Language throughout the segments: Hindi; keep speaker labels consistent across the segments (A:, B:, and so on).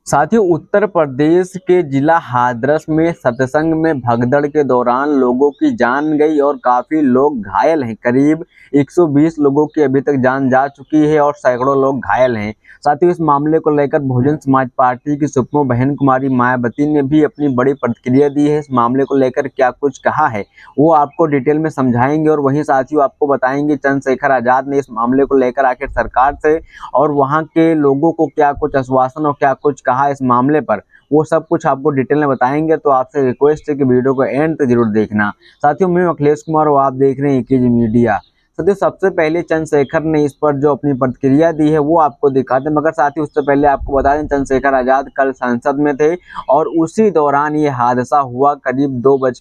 A: साथियों, उत्तर प्रदेश के जिला हाथरस में सत्संग में भगदड़ के दौरान लोगों की जान गई और काफी लोग घायल हैं। करीब 120 लोगों की अभी तक जान जा चुकी है और सैकड़ों लोग घायल हैं। साथियों, इस मामले को लेकर बहुजन समाज पार्टी की सुप्रीमो बहन कुमारी मायावती ने भी अपनी बड़ी प्रतिक्रिया दी है। इस मामले को लेकर क्या कुछ कहा है वो आपको डिटेल में समझाएंगे और वहीं साथियों आपको बताएंगे चंद्रशेखर आजाद ने इस मामले को लेकर आखिर सरकार से और वहां के लोगों को क्या कुछ आश्वासन और क्या कुछ कहा इस मामले पर, वो सब कुछ आपको डिटेल में बताएंगे। तो आपसे रिक्वेस्ट है कि वीडियो को एंड तक जरूर देखना। साथियों, मैं अखिलेश कुमार और आप देख रहे हैं एकेजी मीडिया। साथियों, सबसे पहले चंद्रशेखर ने इस पर जो अपनी प्रतिक्रिया दी है वो आपको दिखाते हैं, मगर साथियों उससे पहले आपको बता दें चंद्रशेखर आजाद कल संसद में थे और उसी दौरान ये हादसा हुआ। करीब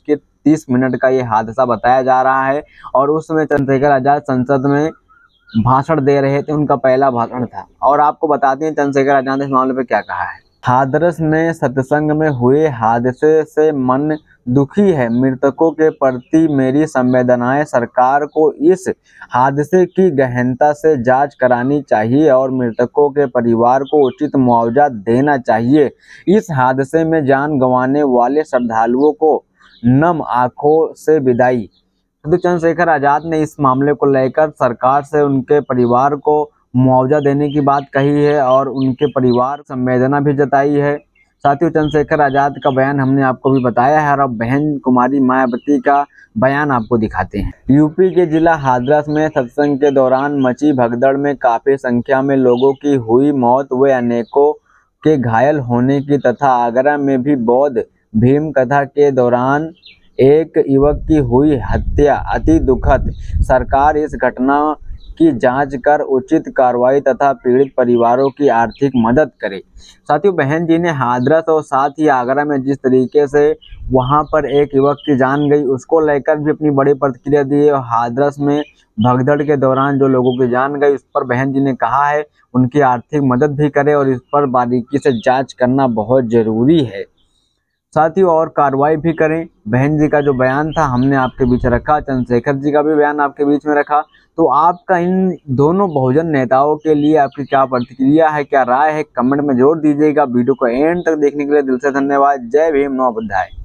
A: 2:30 का ये हादसा बताया जा रहा है और उस समय चंद्रशेखर आजाद संसद में भाषण दे रहे थे, उनका पहला भाषण था। और आपको बताते हैं चंद्रशेखर आजाद ने इस मामले पर क्या कहा है। हाथरस में सत्संग में हुए हादसे से मन दुखी है। मृतकों के प्रति मेरी संवेदनाएं। सरकार को इस हादसे की गहनता से जांच करानी चाहिए और मृतकों के परिवार को उचित मुआवजा देना चाहिए। इस हादसे में जान गंवाने वाले श्रद्धालुओं को नम आंखों से विदाई। तो चंद्रशेखर आजाद ने इस मामले को लेकर सरकार से उनके परिवार को मुआवजा देने की बात कही है और उनके परिवार संवेदना भी जताई है। साथियों, चंद्रशेखर आजाद का बयान हमने आपको भी बताया है और अब बहन कुमारी मायावती का बयान आपको दिखाते हैं। यूपी के जिला हाथरस में सत्संग के दौरान मची भगदड़ में काफी संख्या में लोगों की हुई मौत व अनेकों के घायल होने की तथा आगरा में भी बौद्ध भीम कथा के दौरान एक युवक की हुई हत्या अति दुखद। सरकार इस घटना की जांच कर उचित कार्रवाई तथा पीड़ित परिवारों की आर्थिक मदद करे। साथियों, बहन जी ने हाथरस और साथ ही आगरा में जिस तरीके से वहां पर एक युवक की जान गई उसको लेकर भी अपनी बड़ी प्रतिक्रिया दी है और हाथरस में भगदड़ के दौरान जो लोगों की जान गई उस पर बहन जी ने कहा है उनकी आर्थिक मदद भी करे और इस पर बारीकी से जाँच करना बहुत जरूरी है। साथियों, और कार्रवाई भी करें। बहन जी का जो बयान था हमने आपके बीच रखा, चंद्रशेखर जी का भी बयान आपके बीच में रखा। तो आपका इन दोनों बहुजन नेताओं के लिए आपकी क्या प्रतिक्रिया है, क्या राय है, कमेंट में जोड़ दीजिएगा। वीडियो को एंड तक देखने के लिए दिल से धन्यवाद। जय भीम, नमो बुद्धाय।